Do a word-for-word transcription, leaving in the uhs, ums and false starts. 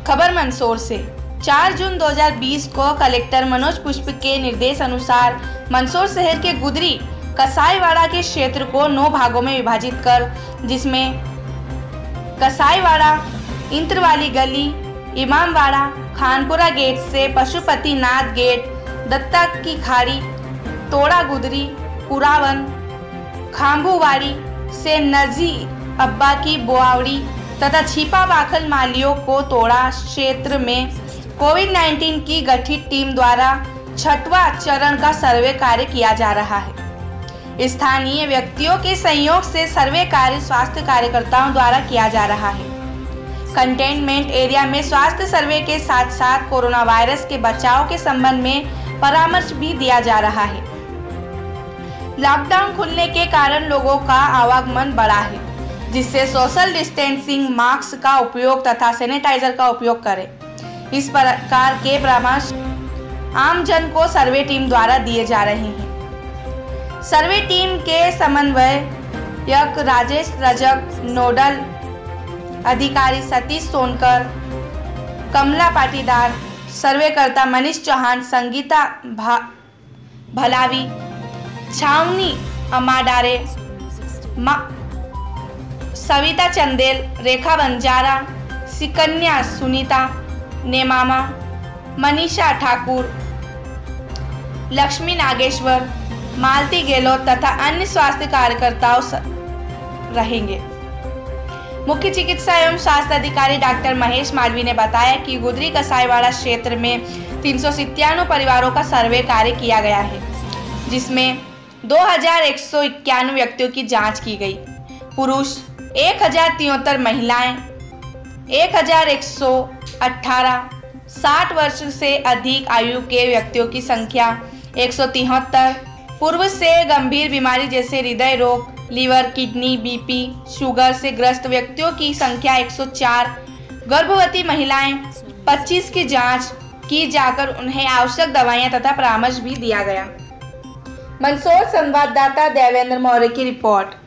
खबर मंदसौर से। चार जून दो हज़ार बीस को कलेक्टर मनोज पुष्प के निर्देश अनुसार मंदसौर शहर के गुदरी कसाईवाड़ा के क्षेत्र को नौ भागों में विभाजित कर, जिसमें कसाईवाड़ा, इंद्रवाली गली, इमामवाड़ा, खानपुरा गेट से पशुपतिनाथ गेट, दत्ता की खाड़ी, तोड़ा गुदरी, पुरावन, खाम्बूवाड़ी से नजी अब्बा की बुआवड़ी तथा छिपा बाखल मालियों को तोड़ा क्षेत्र में कोविड उन्नीस की गठित टीम द्वारा छठवां चरण का सर्वे कार्य किया जा रहा है। स्थानीय व्यक्तियों के सहयोग से सर्वे कार्य स्वास्थ्य कार्यकर्ताओं द्वारा किया जा रहा है। कंटेनमेंट एरिया में स्वास्थ्य सर्वे के साथ साथ कोरोना वायरस के बचाव के संबंध में परामर्श भी दिया जा रहा है। लॉकडाउन खुलने के कारण लोगों का आवागमन बढ़ा है, जिससे सोशल डिस्टेंसिंग, मास्क का उपयोग तथा सैनिटाइजर का उपयोग करें। इस प्रकार के परामर्श आम जन को सर्वे टीम द्वारा दिए जा रहे हैं। सर्वे टीम के समन्वयक राजेश रजक, नोडल अधिकारी सतीश सोनकर, कमला पाटीदार, सर्वेकर्ता मनीष चौहान, संगीता भलावी, छावनी अमाडारे, सविता चंदेल, रेखा बंजारा, सिकन्या सुनीता नेमामा, मनीषा ठाकुर, लक्ष्मी नागेश्वर, मालती गेहलोत तथा अन्य स्वास्थ्य कार्यकर्ताओं रहेंगे। मुख्य चिकित्सा एवं स्वास्थ्य अधिकारी डॉक्टर महेश मालवी ने बताया कि गुदरी कसाईवाड़ा क्षेत्र में तीन सौ सत्तानवे परिवारों का सर्वे कार्य किया गया है, जिसमें दो हजार एक सौ इक्यानवे व्यक्तियों की जांच की गई। पुरुष एक हजार तिहत्तर, महिलाएं एक हजार एक सौ अठारह, साठ वर्ष से अधिक आयु के व्यक्तियों की संख्या एक सौ तिहत्तर, पूर्व से गंभीर बीमारी जैसे हृदय रोग, लीवर, किडनी, बीपी, शुगर से ग्रस्त व्यक्तियों की संख्या एक सौ चार, गर्भवती महिलाएं पच्चीस की जांच की जाकर उन्हें आवश्यक दवाइयां तथा परामर्श भी दिया गया। मंदसौर संवाददाता देवेंद्र मौर्य की रिपोर्ट।